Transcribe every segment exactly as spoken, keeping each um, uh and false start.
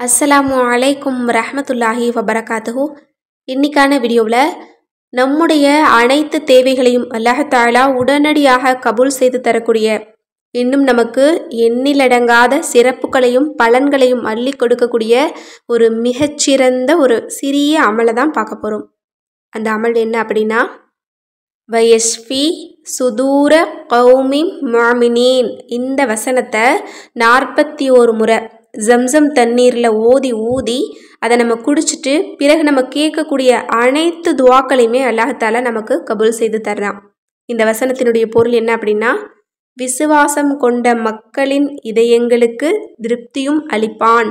அஸ்ஸலாமு அலைக்கும் ரஹ்மத்துல்லாஹி வபரகாத்துஹு. இன்னைக்கான வீடியோவில் நம்முடைய அனைத்து தேவைகளையும் அல்லாஹ் தஆலா உடனடியாக கபூல் செய்து தரக்கூடிய, இன்னும் நமக்கு எண்ணிலடங்காத சிறப்புகளையும் பலன்களையும் அள்ளி கொடுக்கக்கூடிய ஒரு மிகச்சிறந்த ஒரு சிறிய அமலை தான் பார்க்க போகிறோம். அந்த அமல் என்ன அப்படின்னா, வயஸ்ஃபி சுதூர கௌமி முஅமினீன். இந்த வசனத்தை நாற்பத்தி ஒரு முறை ஜம்சம் தண்ணீரில் ஓதி ஊதி அதை நம்ம குடிச்சிட்டு பிறகு நம்ம கேட்கக்கூடிய அனைத்து துவாக்களையுமே அல்லாஹ் நமக்கு கபூல் செய்து தர்றான். இந்த வசனத்தினுடைய பொருள் என்ன அப்படின்னா, விசுவாசம் கொண்ட மக்களின் இதயங்களுக்கு திருப்தியும் அளிப்பான்.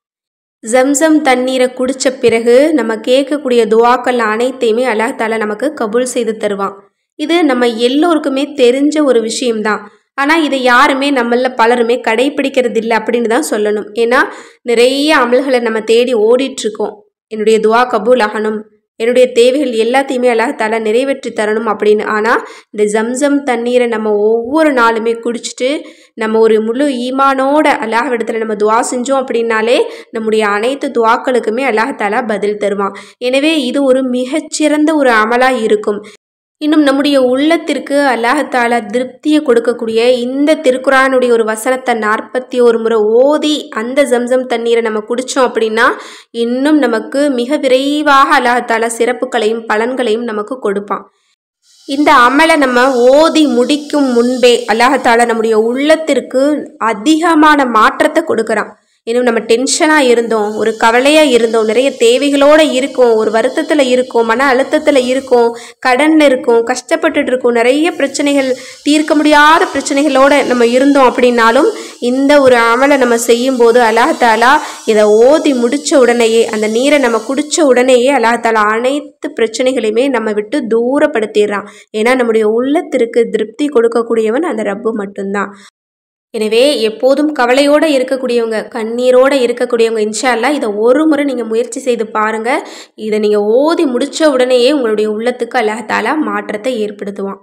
ஜம்சம் தண்ணீரை குடித்த பிறகு நம்ம கேட்கக்கூடிய துவாக்கள் அனைத்தையுமே அல்லாஹ் தாலா நமக்கு கபூல் செய்து தருவான். இது நம்ம எல்லோருக்குமே தெரிஞ்ச ஒரு விஷயம்தான். ஆனால் இதை யாருமே நம்மள பலருமே கடைபிடிக்கிறது இல்லை அப்படின்னு தான் சொல்லணும். ஏன்னா நிறைய அமல்களை நம்ம தேடி ஓடிட்டுருக்கோம். என்னுடைய துவா கபூல் ஆகணும், என்னுடைய தேவைகள் எல்லாத்தையுமே அல்லாஹ் தாலா நிறைவேற்றி தரணும் அப்படின்னு. ஆனால் இந்த ஜம்சம் தண்ணீரை நம்ம ஒவ்வொரு நாளுமே குடிச்சிட்டு நம்ம ஒரு முழு ஈமானோட அல்லாஹ் இடத்துல நம்ம துவா செஞ்சோம் அப்படின்னாலே நம்முடைய அனைத்து துவாக்களுக்குமே அல்லாஹ் தாலா பதில் தருவான். எனவே இது ஒரு மிகச்சிறந்த ஒரு அமலாக இருக்கும். இன்னும் நம்முடைய உள்ளத்திற்கு அல்லாஹ் தாலா திருப்தியை கொடுக்கக்கூடிய இந்த திருக்குரானுடைய ஒரு வசனத்தை நாற்பத்தி ஒரு முறை ஓதி அந்த ஜம்சம் தண்ணீரை நம்ம குடித்தோம் அப்படின்னா இன்னும் நமக்கு மிக விரைவாக அல்லாஹ் தாலா சிறப்புகளையும் பலன்களையும் நமக்கு கொடுப்பான். இந்த அமலை நம்ம ஓதி முடிக்கும் முன்பே அல்லாஹ் தாலா நம்முடைய உள்ளத்திற்கு அதிகமான மாற்றத்தை கொடுக்குறான். இன்னும் நம்ம டென்ஷனாக இருந்தோம், ஒரு கவலையாக இருந்தோம், நிறைய தேவைகளோடு இருக்கோம், ஒரு வருத்தத்தில் இருக்கோம், மன அழுத்தத்தில் இருக்கோம், கடனில் இருக்கோம், கஷ்டப்பட்டுட்டு இருக்கோம், நிறைய பிரச்சனைகள், தீர்க்க முடியாத பிரச்சனைகளோடு நம்ம இருந்தோம் அப்படின்னாலும் இந்த ஒரு அமலை நம்ம செய்யும்போது அல்லாஹ் தாலா இதை ஓதி முடித்த உடனேயே, அந்த நீரை நம்ம குடித்த உடனேயே அல்லாஹ் தாலா அனைத்து பிரச்சனைகளையுமே நம்ம விட்டு தூரப்படுத்திடுறான். ஏன்னா நம்முடைய உள்ளத்திற்கு திருப்தி கொடுக்கக்கூடியவன் அந்த ரப்பு மட்டும்தான். எனவே எப்போதும் கவலையோடு இருக்கக்கூடியவங்க, கண்ணீரோடு இருக்கக்கூடியவங்க இன்ஷா அல்லாஹ் இதை ஒரு முறை நீங்கள் முயற்சி செய்து பாருங்கள். இதை நீங்கள் ஓதி முடித்த உடனேயே உங்களுடைய உள்ளத்துக்கு அல்லாஹ் தாலா மாற்றத்தை ஏற்படுத்துவான்.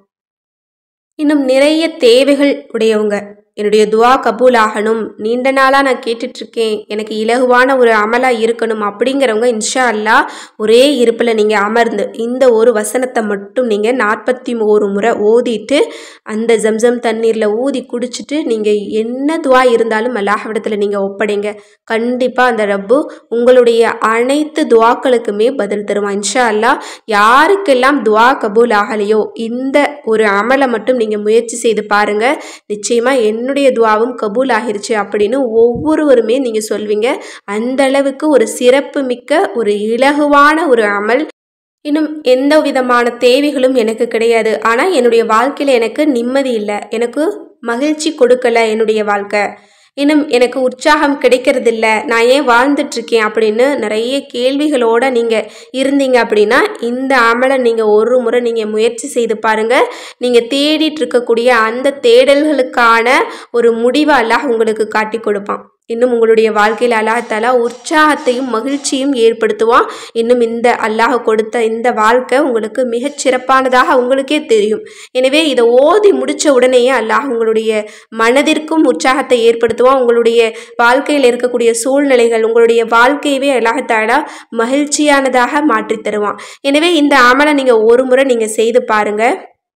இன்னும் நிறைய தேவைகள் உடையவங்க, என்னுடைய துவா கபூல் ஆகணும், நீண்ட நாளாக நான் கேட்டுட்ருக்கேன், எனக்கு இலகுவான ஒரு அமலாக இருக்கணும் அப்படிங்கிறவங்க இன்ஷா அல்லாஹ் ஒரே இருப்பில் நீங்கள் அமர்ந்து இந்த ஒரு வசனத்தை மட்டும் நீங்கள் நாற்பத்தி ஒரு முறை ஓதிட்டு அந்த ஜம்சம் தண்ணீரில் ஊதி குடிச்சிட்டு நீங்கள் என்ன துவா இருந்தாலும் அல்லாஹ்விடத்தில் நீங்கள் ஒப்படைங்க. கண்டிப்பாக அந்த ரப்பு உங்களுடைய அனைத்து துவாக்களுக்குமே பதில் தருவான் இன்ஷா அல்லாஹ். யாருக்கெல்லாம் துவா கபூல் ஆகலையோ இந்த ஒரு அமலை மட்டும் நீங்கள் முயற்சி செய்து பாருங்கள். நிச்சயமாக என்னுடைய துவாவும் கபூல் ஆகிருச்சு அப்படின்னு ஒவ்வொருவருமே நீங்கள் சொல்வீங்க. அந்த அளவுக்கு ஒரு சிறப்பு மிக்க ஒரு இலகுவான ஒரு அமல். இன்னும் எந்த விதமான தேவைகளும் எனக்கு கிடையாது, ஆனால் என்னுடைய வாழ்க்கையில் எனக்கு நிம்மதி இல்லை, எனக்கு மகிழ்ச்சி கொடுக்கலை என்னுடைய வாழ்க்கை, இன்னும் எனக்கு உற்சாகம் கிடைக்கிறதில்ல, நான் ஏன் வாழ்ந்துட்டுருக்கேன் அப்படின்னு நிறைய கேள்விகளோடு நீங்கள் இருந்தீங்க அப்படின்னா இந்த அமலை நீங்கள் ஒரு முறை நீங்கள் முயற்சி செய்து பாருங்கள். நீங்கள் தேடிட்டு இருக்கக்கூடிய அந்த தேடல்களுக்கான ஒரு முடிவை அல்லாஹ் உங்களுக்கு காட்டி கொடுப்பான். இன்னும் உங்களுடைய வாழ்க்கையில் அல்லாஹ் தாலா உற்சாகத்தையும் மகிழ்ச்சியும் ஏற்படுத்துவான். இன்னும் இந்த அல்லாஹ் கொடுத்த இந்த வாழ்க்கை உங்களுக்கு மிகச் சிறப்பானதாக உங்களுக்கே தெரியும். எனவே இதை ஓதி முடித்த உடனேயே அல்லாஹ் உங்களுடைய மனதிற்கும் உற்சாகத்தை ஏற்படுத்துவான். உங்களுடைய வாழ்க்கையில் இருக்கக்கூடிய சூழ்நிலைகள், உங்களுடைய வாழ்க்கையவே அல்லாஹ் தாலா மகிழ்ச்சியானதாக மாற்றி தருவான். எனவே இந்த அமலை நீங்கள் ஒரு முறை நீங்கள் செய்து பாருங்கள்.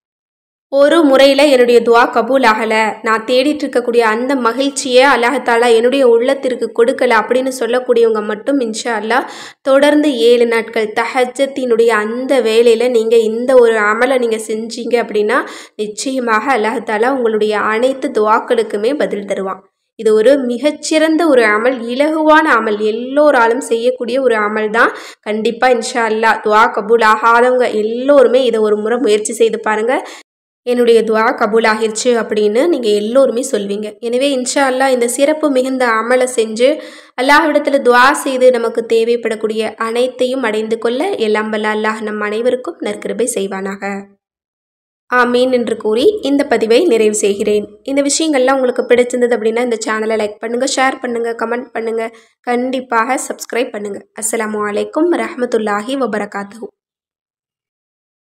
ஒரு முறையில் என்னுடைய துவா கபூல் ஆகலை, நான் தேடிட்டு இருக்கக்கூடிய அந்த மகிழ்ச்சியை அல்லாஹ் தாலா என்னுடைய உள்ளத்திற்கு கொடுக்கலை அப்படின்னு சொல்லக்கூடியவங்க மட்டும் இன்ஷா அல்லாஹ் தொடர்ந்து ஏழு நாட்கள் தஹஜ்ஜத்தினுடைய அந்த வேளையில் நீங்கள் இந்த ஒரு அமலை நீங்கள் செஞ்சீங்க அப்படின்னா நிச்சயமாக அல்லாஹ் தாலா உங்களுடைய அனைத்து துவாக்களுக்குமே பதில் தருவான். இது ஒரு மிகச்சிறந்த ஒரு அமல், இலகுவான அமல், எல்லோராலும் செய்யக்கூடிய ஒரு அமல் தான். கண்டிப்பாக இன்ஷா அல்லாஹ் துவா கபூல் ஆகாதவங்க எல்லோருமே இதை ஒரு முறை முயற்சி செய்து பாருங்கள். என்னுடைய துவா கபூல் ஆகிருச்சு அப்படின்னு நீங்கள் எல்லோருமே சொல்வீங்க. எனவே இன்ஷா அல்லாஹ் இந்த சிறப்பு மிகுந்த அமலை செஞ்சு அல்லாஹ்விடத்தில் துவா செய்து நமக்கு தேவைப்படக்கூடிய அனைத்தையும் அடைந்து கொள்ள எல்லாம் வல்ல அல்லாஹ் நம் அனைவருக்கும் நற்கிருபை செய்வானாக. ஆமீன் என்று கூறி இந்த பதிவை நிறைவு செய்கிறேன். இந்த விஷயங்கள்லாம் உங்களுக்கு பிடிச்சிருந்தது அப்படின்னா இந்த சேனலை லைக் பண்ணுங்கள், ஷேர் பண்ணுங்கள், கமெண்ட் பண்ணுங்கள், கண்டிப்பாக சப்ஸ்கிரைப் பண்ணுங்கள். அஸ்ஸலாமு அலைக்கும் ரஹ்மத்துல்லாஹி வபரகாத்துஹு.